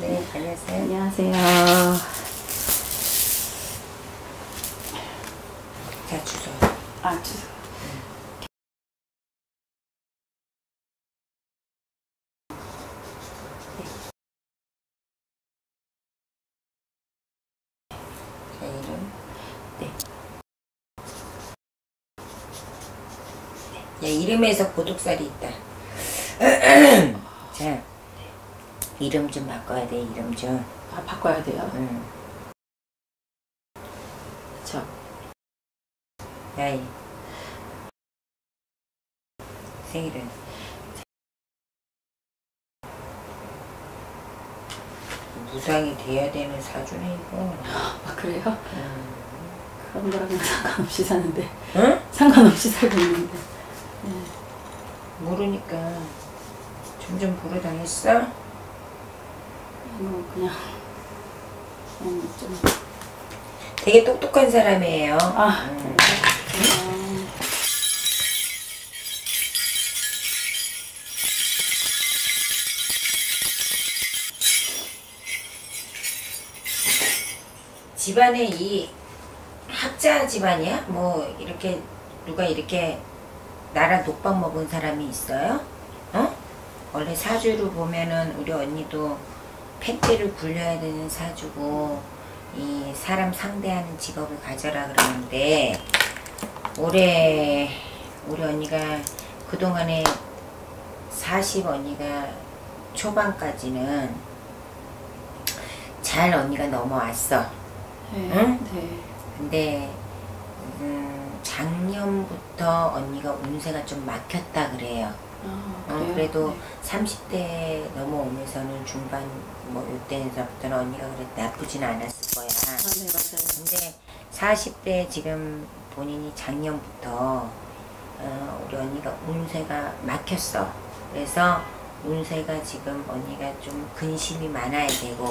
네, 안녕하세요. 안녕하세요. 자, 주소. 주소. 자, 이름. 네. 야, 이름에서 고독살이 있다. 자, 이름 좀 바꿔야 돼, 이름 좀. 바꿔야 돼요? 그쵸. 나이. 생일은. 무상이 돼야 되는 사주네, 이거. 그래요? 그런 거랑은 상관없이 사는데. 응? 상관없이 살고 있는데. 네. 모르니까. 점점 보러 다녔어? 그냥 좀. 되게 똑똑한 사람이에요. 집안에 이 학자 집안이야? 뭐 이렇게 누가 이렇게 나랑 독박 먹은 사람이 있어요? 어? 원래 사주로 보면은 우리 언니도 팻대를 굴려야 되는 사주고 이 사람 상대하는 직업을 가져라 그러는데 올해 우리 언니가 그동안에 40 언니가 초반까지는 잘 언니가 넘어왔어. 네. 응? 네. 근데 작년부터 언니가 운세가 좀 막혔다 그래요. 그래도 네. 30대 넘어오면서는 중반 뭐 이때서부터는 언니가 그래 나쁘진 않았을 거야. 네, 맞아요. 근데 40대 지금 본인이 작년부터 우리 언니가 운세가 막혔어. 그래서 운세가 지금 언니가 좀 근심이 많아야 되고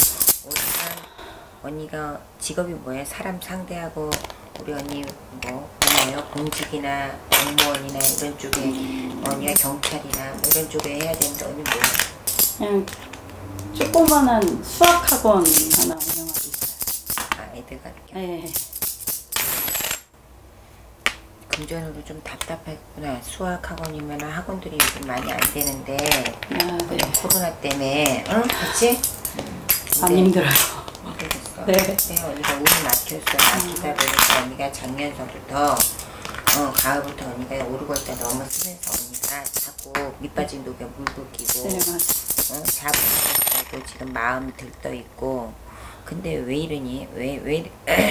언니가 직업이 뭐야? 사람 상대하고 우리 언니 뭐예요? 공직이나 공무원이나 이런 쪽에 언니가 경찰이나 뭐 이런 쪽에 해야 되는데 언니 뭐야? 그냥 조그만한 수학학원 하나 운영하고 있어요. 애들과 이렇게. 네. 금전으로 좀 답답했구나. 수학학원이면 학원들이 요즘 많이 안 되는데 네. 코로나 때문에 응? 그치? 안 힘들어요. 힘들었어. 네. 근데 언니가 운이 막혔어. 막히다 보니까 언니가 작년서부터 가을부터 언니가 오르고 있다 넘어서면서 언니가 자꾸 밑빠진 독에 물도 끼고 네, 맞아요. 자부심도 지금 마음이 들떠 있고 근데 왜 이러니? 왜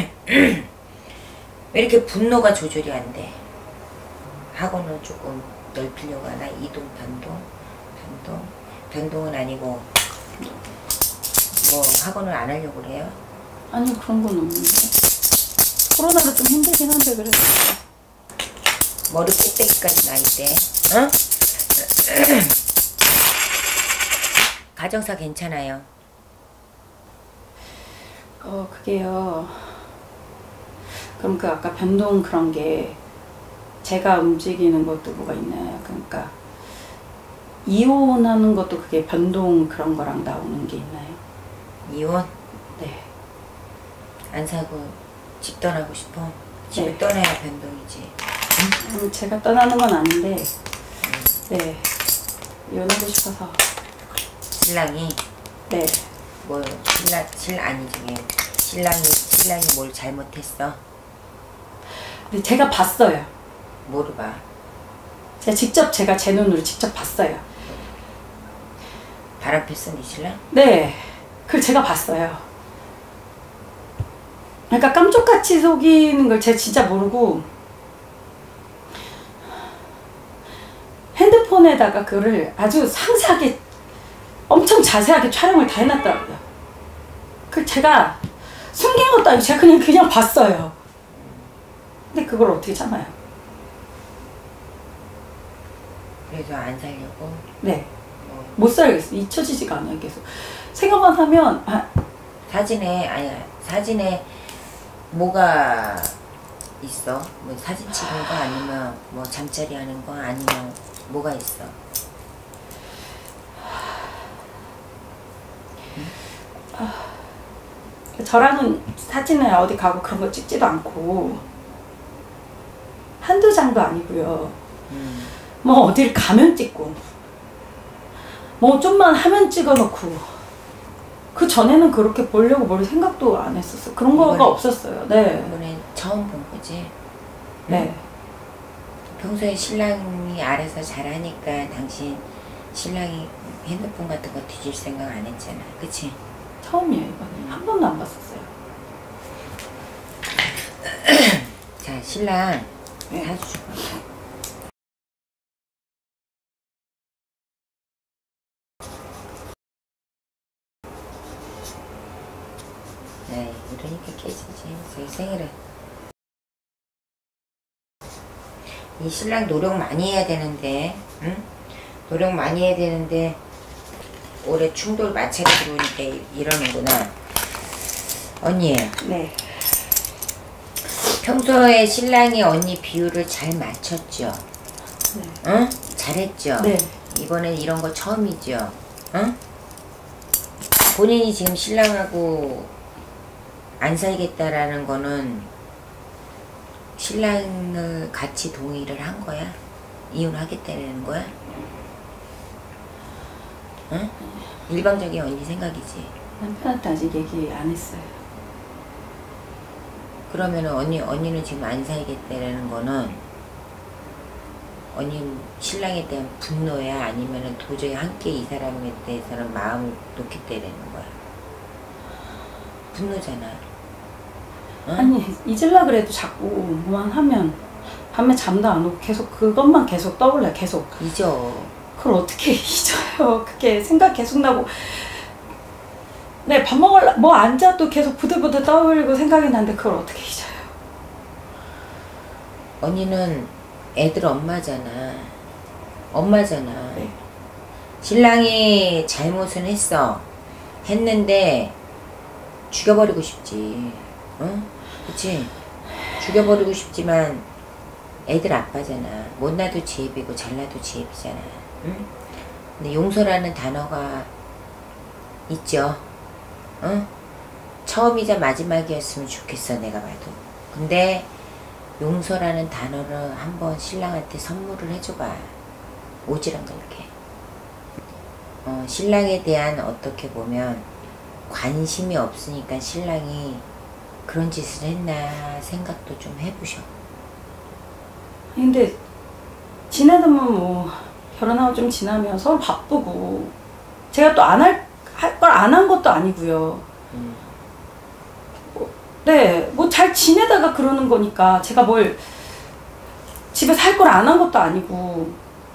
이렇게 분노가 조절이 안 돼? 학원을 조금 넓히려고 하나? 이동, 변동은 아니고 뭐 학원을 안 하려고 그래요? 아니 그런 건 없는데 코로나로 좀 힘들긴 한데 그래도 머리 꼭대기까지 나 있대. 응? 가정사 괜찮아요? 그게요. 그럼 그 아까 변동 그런 게 제가 움직이는 것도 뭐가 있나요? 그러니까 이혼하는 것도 그게 변동 그런 거랑 나오는 게 있나요? 이혼? 네. 안 사고 집 떠나고 싶어? 집을 네. 떠나야 변동이지. 제가 떠나는 건 아닌데 네. 이혼하고 싶어서. 신랑이? 네. 뭐 신랑이 뭘 잘못했어? 근데 제가 봤어요. 뭐를 봐? 제가 제 눈으로 직접 봤어요. 바람 폈어 네 신랑? 네. 그걸 제가 봤어요. 그러니까 깜짝같이 속이는 걸 제가 진짜 모르고 핸드폰에다가 그거를 아주 상세하게 엄청 자세하게 촬영을 다 해놨더라고요. 그 제가 숨긴 것도 아니고 제가 그냥 봤어요. 근데 그걸 어떻게 참아요? 그래서 안 살려고? 네. 못 살겠어. 잊혀지지가 않아요. 계속 생각만 하면 사진에 뭐가 있어? 뭐 사진 찍은 거 아니면 뭐 잠자리 하는 거 아니면 뭐가 있어? 저랑은 사진을 어디 가고 그런 거 찍지도 않고 한두 장도 아니고요. 뭐 어딜 가면 찍고 뭐 좀만 하면 찍어놓고 그 전에는 그렇게 보려고 뭘 생각도 안 했었어. 그런 거가 없었어요. 네. 이번에 처음 본 거지? 네. 평소에 신랑이 알아서 잘하니까 당신 신랑이 핸드폰 같은 거 뒤질 생각 안 했잖아. 그치? 처음이에요. 이번에. 한 번도 안 봤었어요. 자, 신랑 네. 사주고. 네, 이러니까 깨지지. 저희 생일은. 이 신랑 노력 많이 해야 되는데, 응? 노력 많이 해야 되는데, 올해 충돌 마찰이 들어오니까 이러는구나. 언니. 네. 평소에 신랑이 언니 비율을 잘 맞췄죠? 네. 응? 잘했죠? 네. 이번엔 이런 거 처음이죠? 응? 본인이 지금 신랑하고 안 살겠다라는 거는 신랑을 같이 동의를 한 거야? 이혼하겠다는 거야? 응? 일방적인 언니 생각이지. 남편한테 아직 얘기 안 했어요. 그러면은 언니는 지금 안 살겠다라는 거는 언니 신랑에 대한 분노야? 아니면은 도저히 함께 이 사람에 대해서는 마음을 놓겠다라는 거야? 분노잖아. 응? 아니 잊으려 그래도 자꾸 뭐만 하면 밤에 잠도 안 오고 계속 그것만 계속 떠올려. 계속. 잊어. 그걸 어떻게 잊어요. 그게 생각 계속 나고 네, 밥 먹을라 뭐 앉아도 계속 부들부들 떠올리고 생각이 나는데 그걸 어떻게 잊어요. 언니는 애들 엄마잖아. 엄마잖아. 네. 신랑이 잘못은 했는데 죽여버리고 싶지. 응? 그치? 죽여버리고 싶지만 애들 아빠잖아. 못나도 지혜비고 잘나도 지혜비잖아. 응? 근데 용서라는 단어가 있죠. 응? 처음이자 마지막이었으면 좋겠어, 내가 봐도. 근데 용서라는 단어를 한번 신랑한테 선물을 해줘봐. 오지랖 넓게. 신랑에 대한 어떻게 보면 관심이 없으니까 신랑이 그런 짓을 했나 생각도 좀 해보셔. 근데 지내다 보면 뭐 결혼하고 좀 지나면 서로 바쁘고 제가 또 안 할 걸 안 한 것도 아니고요. 네, 뭐 잘 지내다가 그러는 거니까 제가 뭘 집에서 할 걸 안 한 것도 아니고.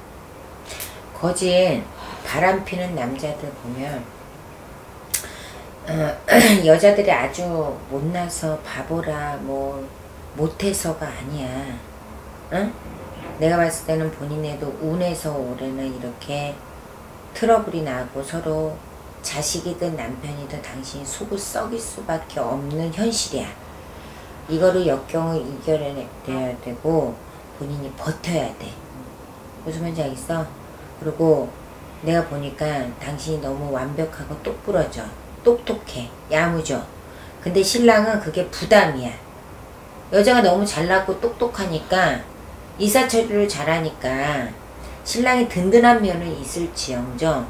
거진 바람 피는 남자들 보면 여자들이 아주 못나서 바보라 뭐 못해서가 아니야. 응? 내가 봤을 때는 본인에도 운에서 올해는 이렇게 트러블이 나고 서로 자식이든 남편이든 당신이 속을 썩일 수밖에 없는 현실이야. 이거를 역경을 이겨내야 되고 본인이 버텨야 돼. 무슨 말인지 알겠어? 그리고 내가 보니까 당신이 너무 완벽하고 똑부러져. 똑똑해. 야무져. 근데 신랑은 그게 부담이야. 여자가 너무 잘나고 똑똑하니까 이사처리를 잘하니까 신랑이 든든한 면은 있을지언정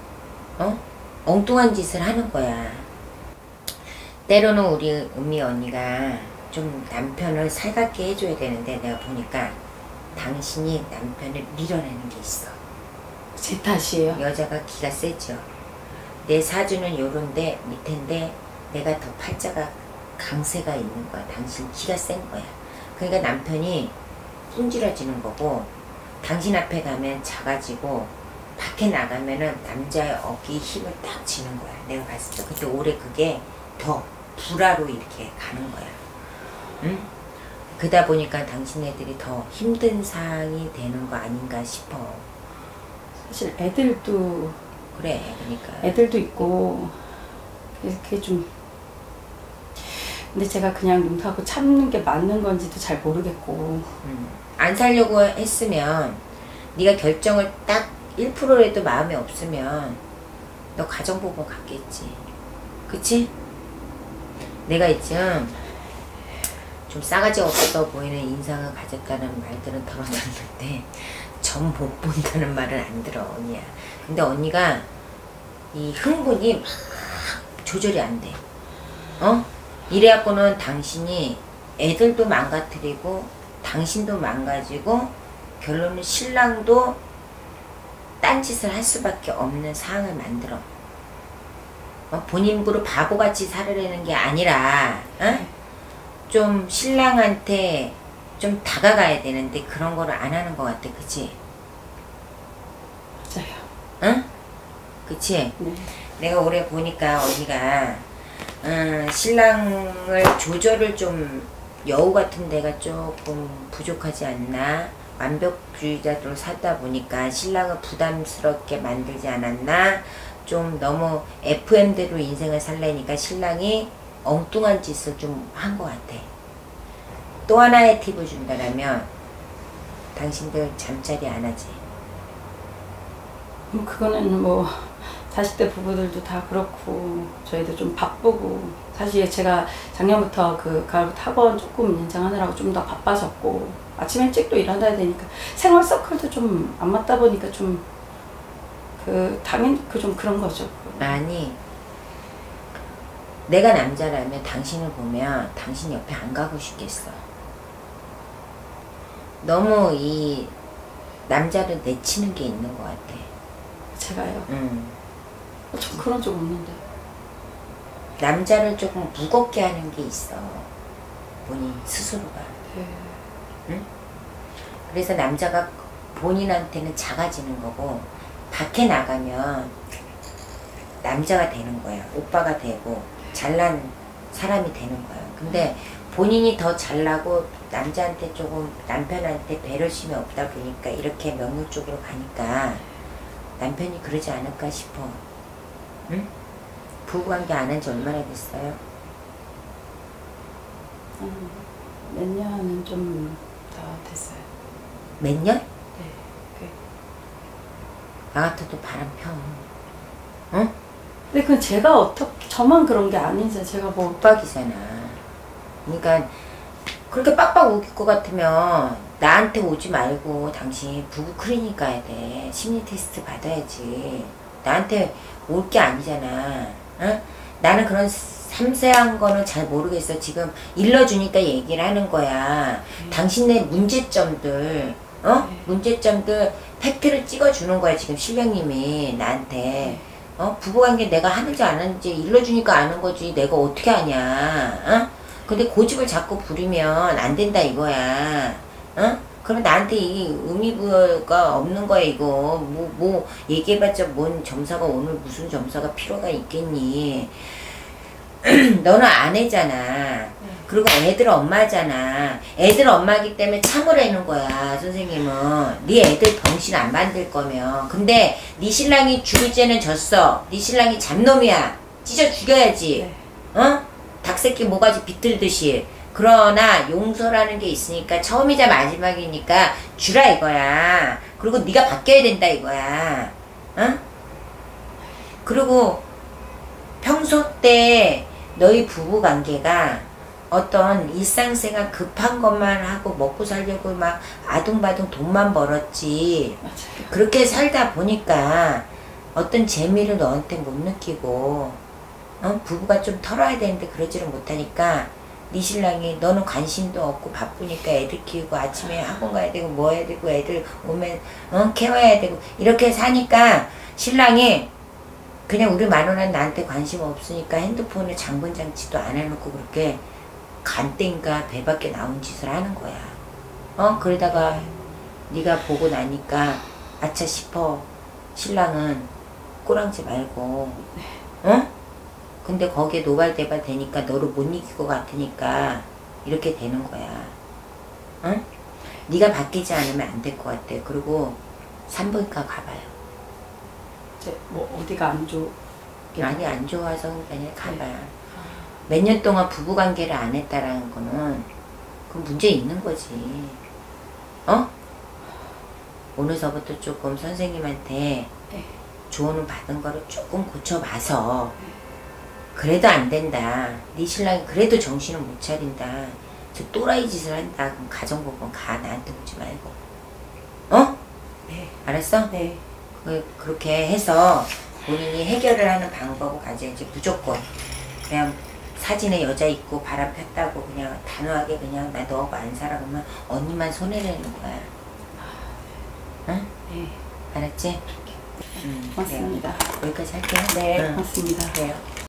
엉뚱한 짓을 하는 거야. 때로는 우리 은미 언니가 좀 남편을 살갑게 해줘야 되는데 내가 보니까 당신이 남편을 밀어내는 게 있어. 제 탓이에요. 여자가 기가 세죠. 내 사주는 요런데 밑인데 내가 더 팔자가 강세가 있는 거야. 당신 기가 센 거야. 그러니까 남편이 뿜질러지는 거고 당신 앞에 가면 작아지고 밖에 나가면은 남자의 어깨에 힘을 딱 쥐는 거야. 내가 봤을 때. 근데 올해 그게 더 불화로 이렇게 가는 거야. 응? 그러다 보니까 당신네들이 더 힘든 상황이 되는 거 아닌가 싶어. 사실 애들도 그래, 그러니까. 애들도 있고 그게 좀 근데 제가 그냥 눈하고 참는 게 맞는 건지도 잘 모르겠고. 안 살려고 했으면 네가 결정을 딱 1%라도 마음에 없으면 너 가정법원 갔겠지. 그치? 내가 이쯤 좀 싸가지 없어 보이는 인상을 가졌다는 말들은 들어봤는데 점 못 본다는 말은 안 들어 언니야. 근데 언니가 이 흥분이 막 조절이 안 돼. 이래갖고는 당신이 애들도 망가뜨리고 당신도 망가지고 결론은 신랑도 딴짓을 할 수밖에 없는 상황을 만들어. 본인으로 바보같이 살으려는 게 아니라 좀 신랑한테 좀 다가가야 되는데 그런 거를 안 하는 것 같아. 그치? 맞아요. 응? 그치? 네. 내가 올해 보니까 언니가 신랑을 조절을 좀 여우 같은 데가 조금 부족하지 않나? 완벽주의자로 살다 보니까 신랑을 부담스럽게 만들지 않았나? 좀 너무 FM대로 인생을 살려니까 신랑이 엉뚱한 짓을 좀 한 것 같아. 또 하나의 팁을 준다면 당신들 잠자리 안 하지? 그거는 뭐 40대 부부들도 다 그렇고 저희도 좀 바쁘고 사실 제가 작년부터 그 가을부터 학원 조금 연장하느라고 좀 더 바빠졌고 아침 일찍도 일어나야 되니까 생활 서클도 좀 안 맞다 보니까 좀 당연 좀 그런 거죠. 아니 내가 남자라면 당신을 보면 당신 옆에 안 가고 싶겠어. 너무 이 남자를 내치는 게 있는 것 같아. 제가요? 전 그런 적 없는데. 남자를 조금 무겁게 하는 게 있어. 본인 스스로가. 네. 응? 그래서 남자가 본인한테는 작아지는 거고 밖에 나가면 남자가 되는 거야. 오빠가 되고 잘난 사람이 되는 거야. 근데 본인이 더 잘나고 남자한테 조금 남편한테 배려심이 없다 보니까 이렇게 명령 쪽으로 가니까 남편이 그러지 않을까 싶어. 응? 부부관계 안 한 지 얼마나 됐어요? 몇 년은 좀 더 됐어요. 몇 년? 네. 나 같아도 바람 펴. 응? 근데 그건 제가 어떻게 저만 그런 게 아니죠. 제가 뭐 윽박이잖아. 그러니까 그렇게 빡빡 우길 것 같으면 나한테 오지 말고 당신 부부 클리닉 가야 돼. 심리 테스트 받아야지. 나한테 올 게 아니잖아. 응? 나는 그런 섬세한 거는 잘 모르겠어. 지금 일러주니까 얘기를 하는 거야. 당신의 문제점들, 문제점들 팩트를 찍어주는 거야. 지금 실령님이 나한테. 부부관계 내가 하는지 안 하는지 일러주니까 아는 거지. 내가 어떻게 아냐. 근데 고집을 자꾸 부리면 안 된다 이거야. 그럼 나한테 이 의미부여가 없는 거야 이거. 뭐 얘기해봤자 뭔 점사가 오늘 무슨 점사가 필요가 있겠니. 너는 아내잖아. 그리고 애들 엄마잖아. 애들 엄마기 때문에 참으라는 거야 선생님은. 네 애들 병신 안 만들 거면. 근데 네 신랑이 죽을 죄는 졌어. 네 신랑이 잡놈이야. 찢어 죽여야지. 닭새끼 모가지 비틀듯이. 그러나 용서라는 게 있으니까 처음이자 마지막이니까 주라 이거야. 그리고 네가 바뀌어야 된다 이거야. 그리고 평소 때 너희 부부관계가 어떤 일상생활 급한 것만 하고 먹고 살려고 막 아둥바둥 돈만 벌었지. 맞아요. 그렇게 살다 보니까 어떤 재미를 너한테 못 느끼고 부부가 좀 털어야 되는데 그러지를 못하니까 네 신랑이 너는 관심도 없고 바쁘니까 애들 키우고 아침에 학원 가야 되고 뭐 해야 되고 애들 오면 케어해야 되고 이렇게 사니까 신랑이 그냥 우리 마누라는 나한테 관심 없으니까 핸드폰을 장본장치도 안 해놓고 그렇게 간땡가 배 밖에 나온 짓을 하는 거야. 그러다가 네가 보고 나니까 아차 싶어. 신랑은 꼬랑지 말고 근데 거기에 노발대발 되니까 너를 못 이길 것 같으니까 이렇게 되는 거야. 네가 바뀌지 않으면 안 될 것 같아. 그리고 산부인과 가봐요. 뭐 어디가 안 좋? 많이 안 좋아서 그냥 가봐요. 몇 년 동안 부부관계를 안 했다라는 거는 그 문제 있는 거지. 오늘서부터 조금 선생님한테 조언을 받은 거를 조금 고쳐봐서 그래도 안 된다. 네 신랑이 그래도 정신을 못 차린다. 저 또라이 짓을 한다. 그럼 가정법원 가. 나한테 오지 말고. 어? 네. 알았어? 네. 그렇게 해서 본인이 해결을 하는 방법을 가져야지. 무조건 그냥 사진에 여자 있고 바람 폈다고 그냥 단호하게 그냥 나 너하고 안 살아 그러면 언니만 손해내는 거야. 응? 네. 알았지? 고맙습니다. 그래요. 여기까지 할게요. 네, 응. 고맙습니다. 그래요.